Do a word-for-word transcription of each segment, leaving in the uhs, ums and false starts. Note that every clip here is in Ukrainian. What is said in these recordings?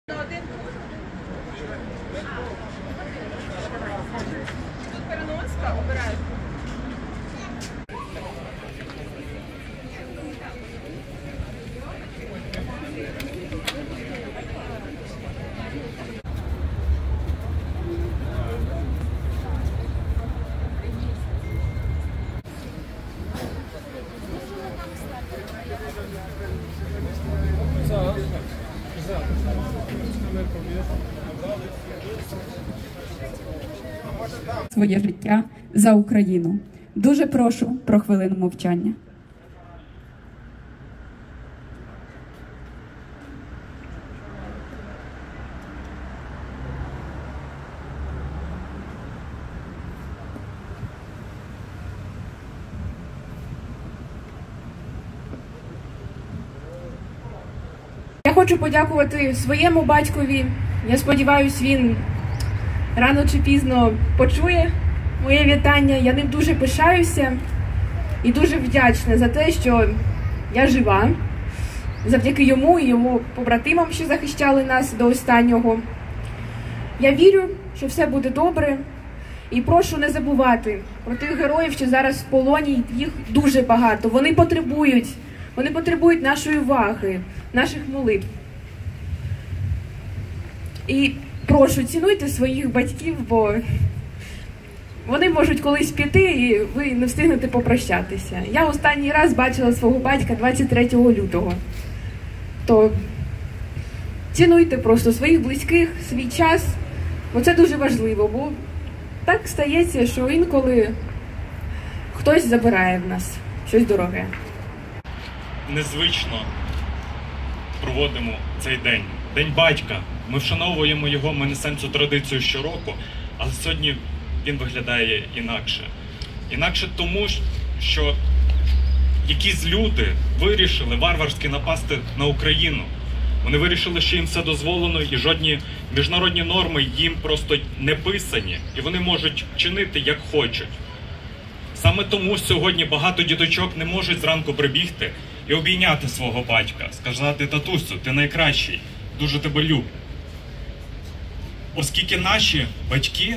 Тут переноска, обирай. Своє життя за Україну. Дуже прошу про хвилину мовчання. Я хочу подякувати своєму батькові. Я сподіваюся, він рано чи пізно почує моє вітання. Я ним дуже пишаюся і дуже вдячна за те, що я жива. Завдяки йому і йому побратимам, що захищали нас до останнього. Я вірю, що все буде добре. І прошу не забувати про тих героїв, що зараз в полоні. Їх дуже багато. Вони потребують, вони потребують нашої уваги, наших молитв. І прошу, цінуйте своїх батьків, бо вони можуть колись піти і ви не встигнете попрощатися. Я останній раз бачила свого батька двадцять третього лютого. То цінуйте просто своїх близьких, свій час, бо це дуже важливо, бо так стається, що інколи хтось забирає в нас щось дороге. Незвично проводимо цей день. День батька. Ми вшановуємо його, ми несемо цю традицію щороку, але сьогодні він виглядає інакше. Інакше тому, що якісь люди вирішили варварськи напасти на Україну. Вони вирішили, що їм все дозволено і жодні міжнародні норми їм просто не писані. І вони можуть чинити, як хочуть. Саме тому сьогодні багато діточок не можуть зранку прибігти і обійняти свого батька. Сказати: татусю, ти найкращий, дуже тебе люблю. Оскільки наші батьки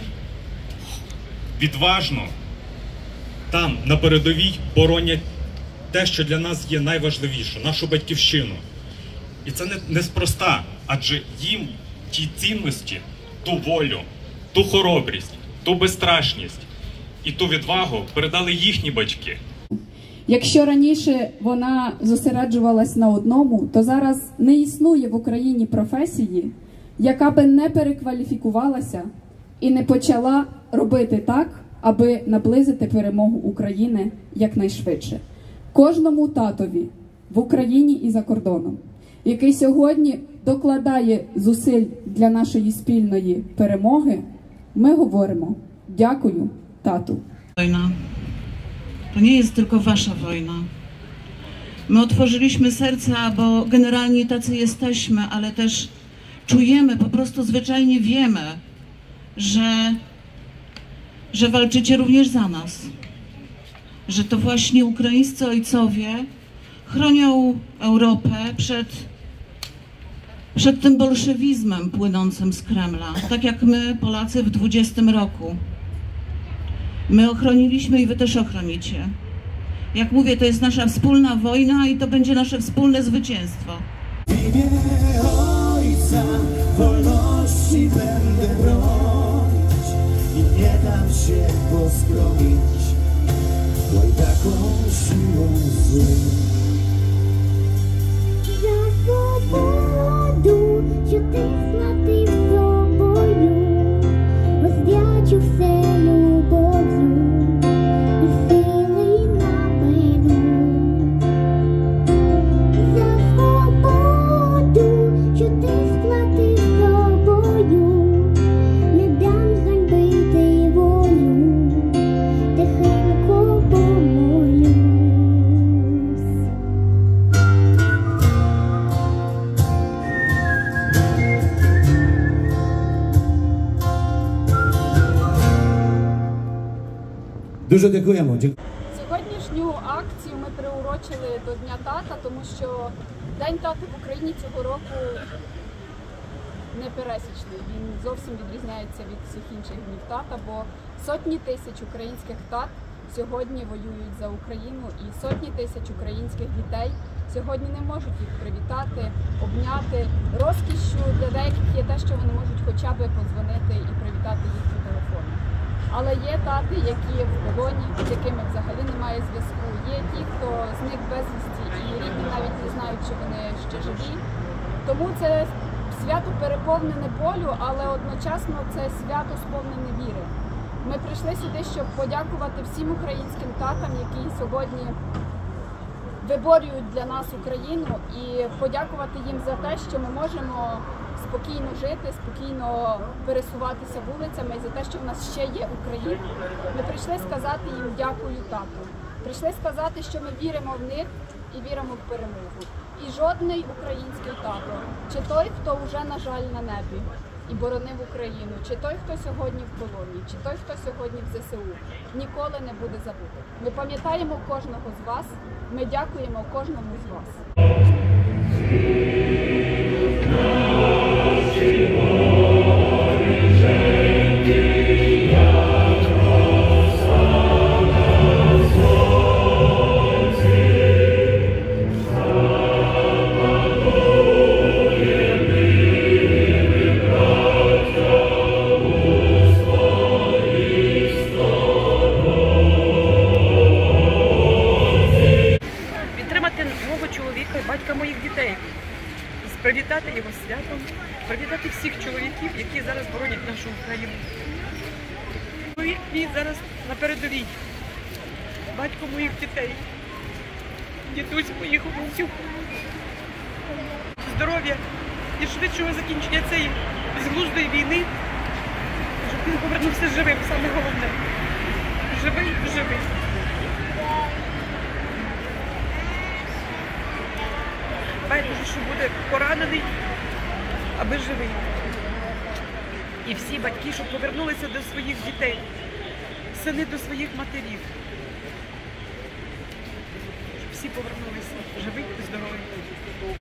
відважно там, на передовій, боронять те, що для нас є найважливіше, нашу батьківщину. І це не, неспроста, адже їм ті цінності, ту волю, ту хоробрість, ту безстрашність і ту відвагу передали їхні батьки. Якщо раніше вона зосереджувалась на одному, то зараз не існує в Україні професії, яка би не перекваліфікувалася і не почала робити так, аби наблизити перемогу України якнайшвидше. Кожному татові в Україні і за кордоном, який сьогодні докладає зусиль для нашої спільної перемоги, ми говоримо: дякую, тату. Wojna. To nie jest tylko wasza wojna. My otworzyliśmy serca, bo generalnie tacy jesteśmy, ale też czujemy, po prostu zwyczajnie wiemy, że, że walczycie również za nas. Że to właśnie ukraińscy ojcowie chronią Europę przed, przed tym bolszewizmem płynącym z Kremla, tak jak my, Polacy, w dwudziestym roku. My ochroniliśmy i wy też ochronicie. Jak mówię, to jest nasza wspólna wojna i to będzie nasze wspólne zwycięstwo. W imię Ojca wolności będę bronić i nie dam się poskromić łajdaką siłą złą. За свободу, що ти сплатив собою, роздячу все любов'ю і сили на війну. За свободу, що ти сплатив собою, не дам ганьбити волю, тихенько помолюсь. Дуже дякуємо. Сьогоднішню акцію ми приурочили до Дня тата, тому що День тата в Україні цього року непересічний. Він зовсім відрізняється від всіх інших днів тата, бо сотні тисяч українських тат сьогодні воюють за Україну, і сотні тисяч українських дітей сьогодні не можуть їх привітати, обняти. Розкішшю для деяких є те, що вони можуть хоча б подзвонити і привітати їх по телефону. Але є тати, які в полоні, з якими взагалі немає зв'язку. Є ті, хто зник безвісті, і рідні навіть не знають, чи вони ще живі. Тому це свято переповнене болю, але одночасно це свято сповнене віри. Ми прийшли сюди, щоб подякувати всім українським татам, які сьогодні виборюють для нас Україну, і подякувати їм за те, що ми можемо спокійно жити, спокійно пересуватися вулицями, і за те, що в нас ще є Україна. Ми прийшли сказати їм дякую, тату. Прийшли сказати, що ми віримо в них і віримо в перемогу. І жодний український тато, чи той, хто вже, на жаль, на небі і боронив Україну, чи той, хто сьогодні в полоні, чи той, хто сьогодні в зе се у, ніколи не буде забутий. Ми пам'ятаємо кожного з вас, ми дякуємо кожному з вас. Чоловіка і батька моїх дітей, привітати його святом, привітати всіх чоловіків, які зараз боронять нашу Україну. Чоловік мій зараз на передовій, батько моїх дітей, дідусь моїх онуків, здоров'я і швидшого закінчення цієї безглуздої війни, щоб він повернувся живим, саме головне. Живий, живий. Байдуже, що буде поранений, аби живий. І всі батьки, щоб повернулися до своїх дітей, сини до своїх матерів. Щоб всі повернулися живі і здорові.